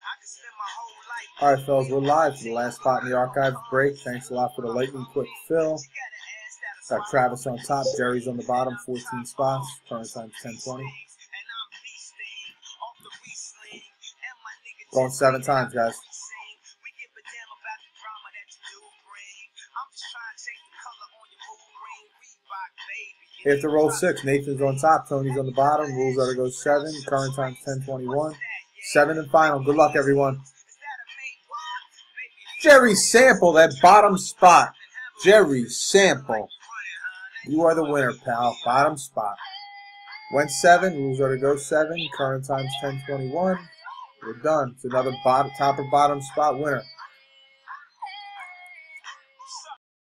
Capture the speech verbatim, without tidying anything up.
All right, fellas, we're live for the last spot in the archives break. Thanks a lot for the lightning quick fill. Got Travis on top, Jerry's on the bottom, fourteen spots. Current time ten twenty. Going seven times, guys. After roll six, Nathan's on top, Tony's on the bottom. Rules are to go seven. Current time ten twenty-one. Seven and final. Good luck, everyone. Jerry Sample, that bottom spot. Jerry Sample. You are the winner, pal. Bottom spot. Went seven. Rules are to go seven. Current time's ten twenty-one. We're done. It's another bottom, top or bottom spot winner.